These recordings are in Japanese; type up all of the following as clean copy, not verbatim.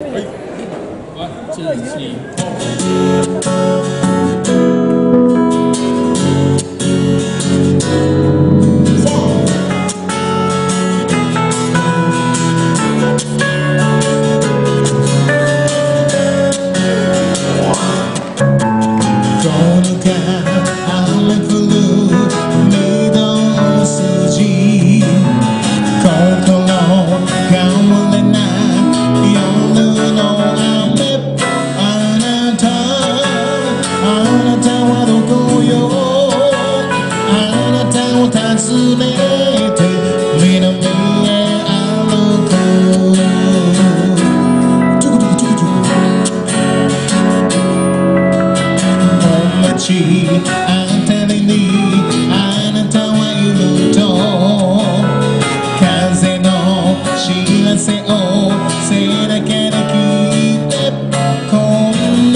はい。ワン、ツー、スリー、フ訪ねて南へ歩こう。本町あたりにあなたはいると風の知らせを背中で聞いてこんな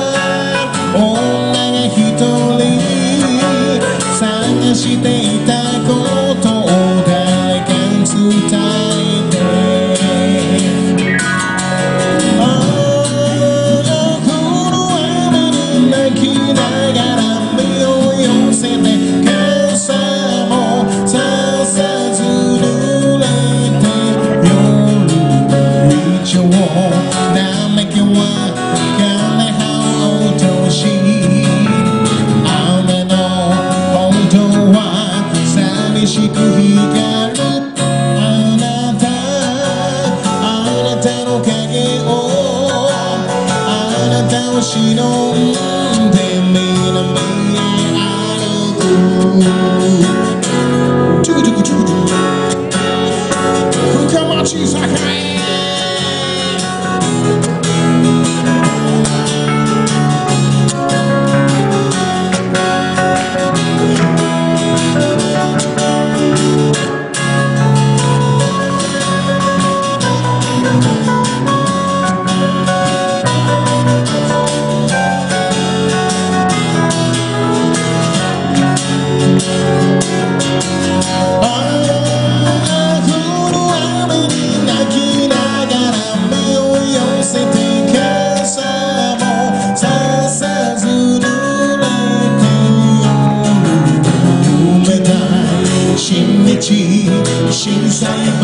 女が一人探していたことを誰かに伝えてこの雨に泣きながら身を寄せて傘もささず濡れて夜一応嘆きは枯葉を落とし雨の本当は寂しく光るあなたの影をあなたを忍んで南へ歩くチュクチュクチュクチュク深町栄震災